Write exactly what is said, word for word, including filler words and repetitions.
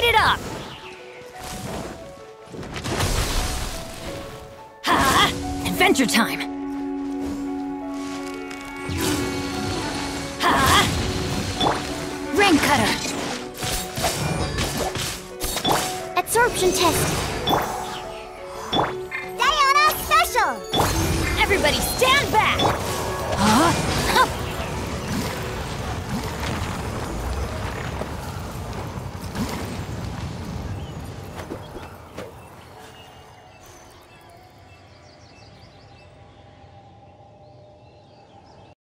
Light it up! Ha! Adventure time! Ha! Ring cutter! Absorption test. Diana special! Everybody stand back! Huh?